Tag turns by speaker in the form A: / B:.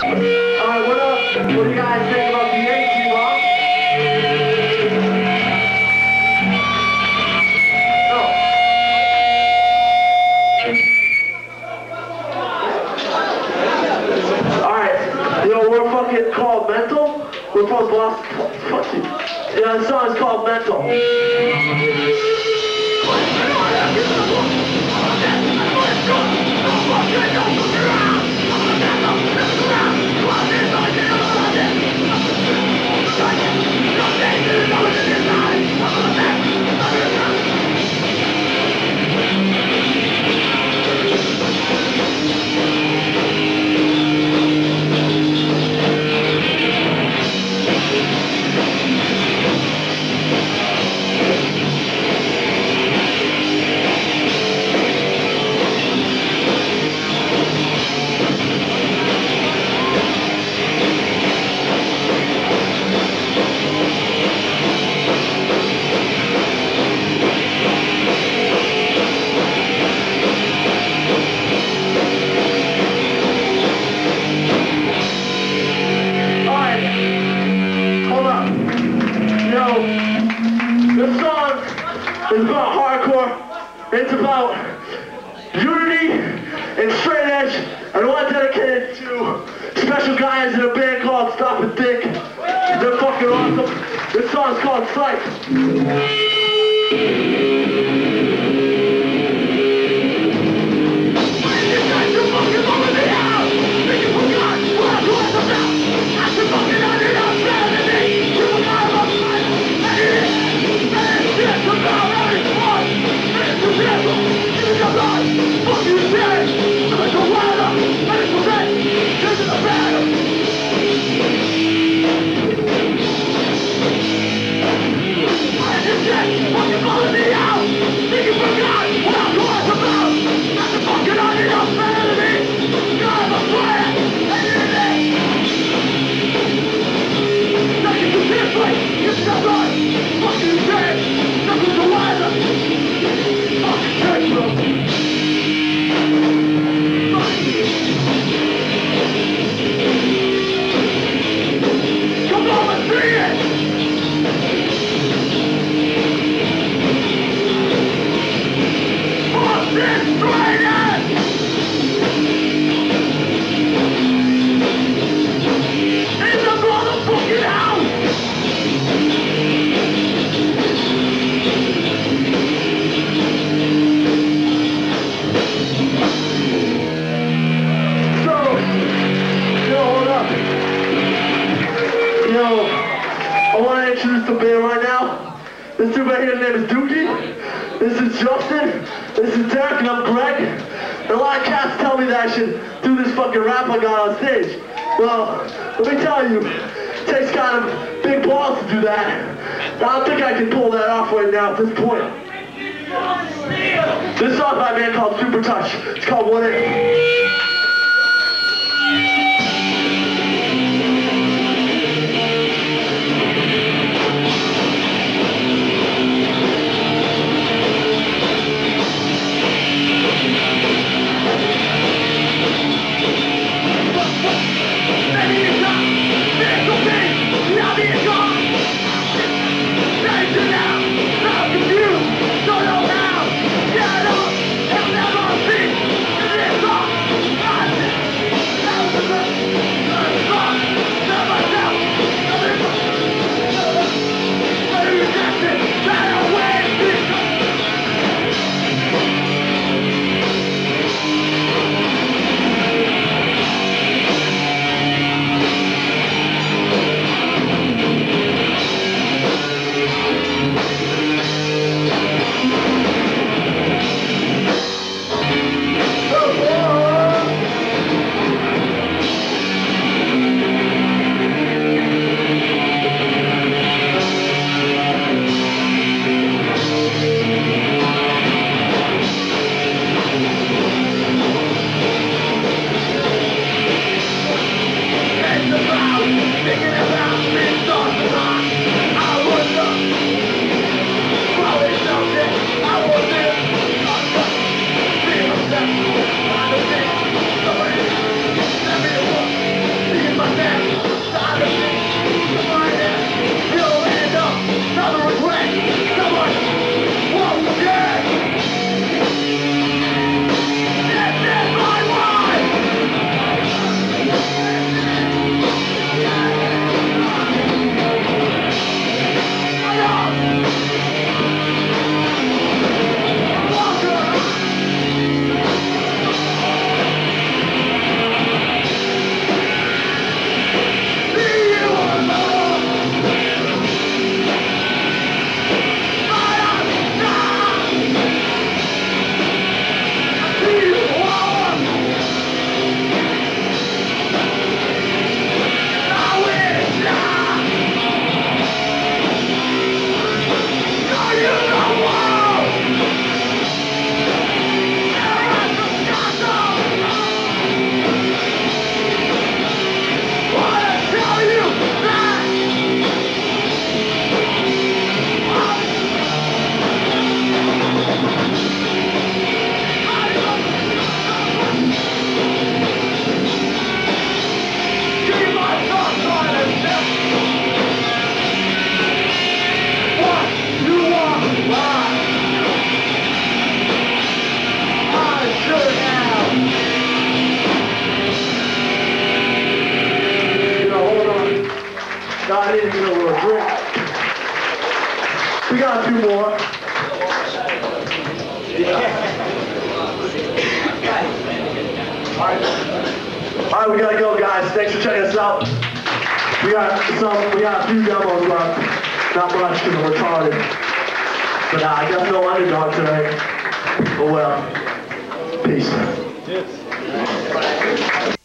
A: Alright, what up? What do you guys think about the A-Team, Alright, yo, we're fucking called Mental. We're from Boston. Fuck you. Yeah, the song's called Mental. This song is about hardcore. It's about unity and straight edge. And I want to dedicate it to special guys in a band called Stop and Think. They're fucking awesome. This song's called Psych. I want to introduce the band right now. This dude right here, his name is Dookie. This is Justin. This is Derek, and I'm Greg. And a lot of cats tell me that I should do this fucking rap I got on stage. Well, let me tell you, it takes kind of big balls to do that. I don't think I can pull that off right now at this point. This song's by a band called Super Touch. It's called What If. got 2 more. Alright, we gotta go, guys. Thanks for checking us out. We got a few demos left. Not much because we're retarded. But I guess no underdog tonight. Oh well. Peace.